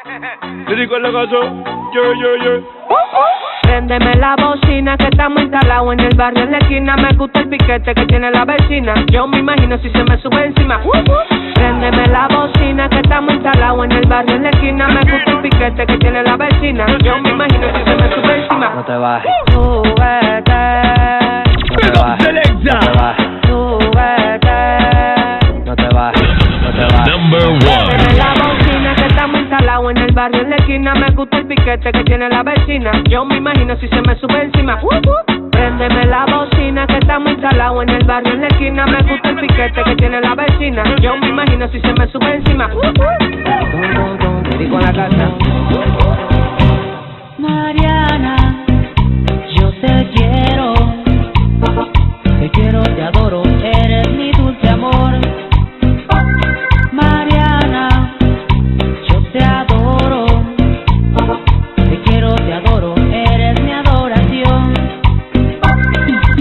Rico en la casa, yeah. Préndeme la bocina que estamos instalados en el barrio en la esquina. Me gusta el piquete que tiene la vecina. Yo me imagino si se me sube encima. Préndeme la bocina que estamos instalados en el barrio en la esquina. Me gusta el piquete que tiene la vecina. Yo me imagino si se me sube encima. No te bajes. Súbete. No te bajes. No te bajes. Súbete. No te bajes. No te bajes. Number Préndeme one. la bocina que estamos instalados en el barrio en la esquina. Me gusta el piquete que tiene la vecina. Yo me imagino si se me sube encima. Préndeme la bocina que estamos instalados en el barrio en la esquina. Me gusta el piquete que tiene la vecina. Yo me imagino si se me sube encima. Rico en la casa.